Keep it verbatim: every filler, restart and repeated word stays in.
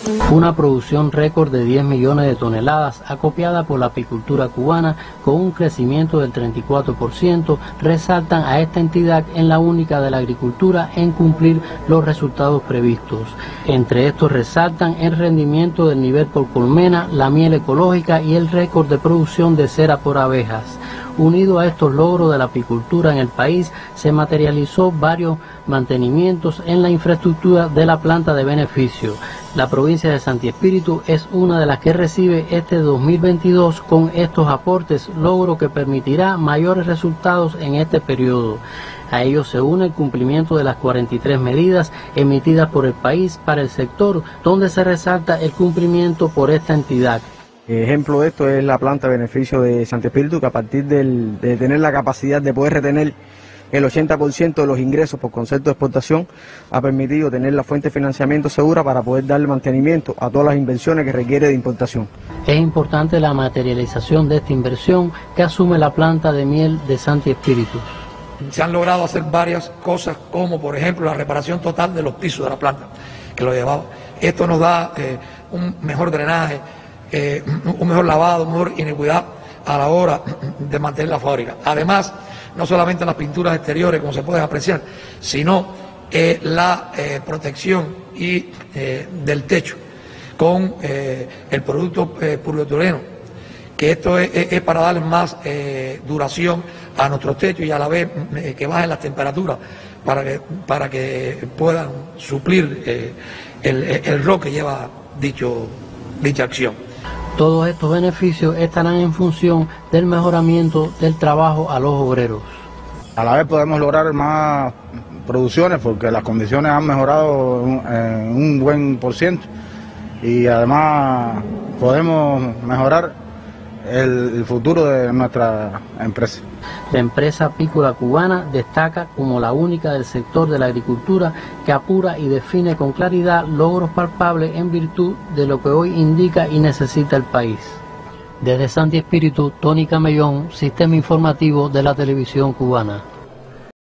Una producción récord de diez millones de toneladas, acopiada por la apicultura cubana con un crecimiento del treinta y cuatro por ciento, resaltan a esta entidad en la única de la agricultura en cumplir los resultados previstos. Entre estos resaltan el rendimiento del nivel por colmena, la miel ecológica y el récord de producción de cera por abejas. Unido a estos logros de la apicultura en el país, se materializó varios mantenimientos en la infraestructura de la planta de beneficio. La provincia de Santi Espíritu es una de las que recibe este dos mil veintidós con estos aportes, logro que permitirá mayores resultados en este periodo. A ello se une el cumplimiento de las cuarenta y tres medidas emitidas por el país para el sector, donde se resalta el cumplimiento por esta entidad. Ejemplo de esto es la planta de beneficio de Santi Espíritu, que a partir del, de tener la capacidad de poder retener el ochenta por ciento de los ingresos por concepto de exportación, ha permitido tener la fuente de financiamiento segura para poder darle mantenimiento a todas las inversiones que requiere de importación. Es importante la materialización de esta inversión que asume la planta de miel de Santi Espíritu. Se han logrado hacer varias cosas, como por ejemplo la reparación total de los pisos de la planta, que lo llevaba. Esto nos da eh, un mejor drenaje, eh, un mejor lavado, una mejor iniquidad a la hora de mantener la fábrica. Además, no solamente las pinturas exteriores, como se puede apreciar, sino eh, la eh, protección y, eh, del techo con eh, el producto eh, poliuretileno, que esto es, es, es para darle más eh, duración a nuestros techos y a la vez eh, que bajen las temperaturas para que, para que puedan suplir eh, el, el rol que lleva dicho, dicha acción. Todos estos beneficios estarán en función del mejoramiento del trabajo a los obreros. A la vez podemos lograr más producciones porque las condiciones han mejorado en un buen por ciento y además podemos mejorar el, el futuro de nuestra empresa. La empresa apícola cubana destaca como la única del sector de la agricultura que apura y define con claridad logros palpables en virtud de lo que hoy indica y necesita el país. Desde Santi Espíritu, Tony Camellón, Sistema Informativo de la Televisión Cubana.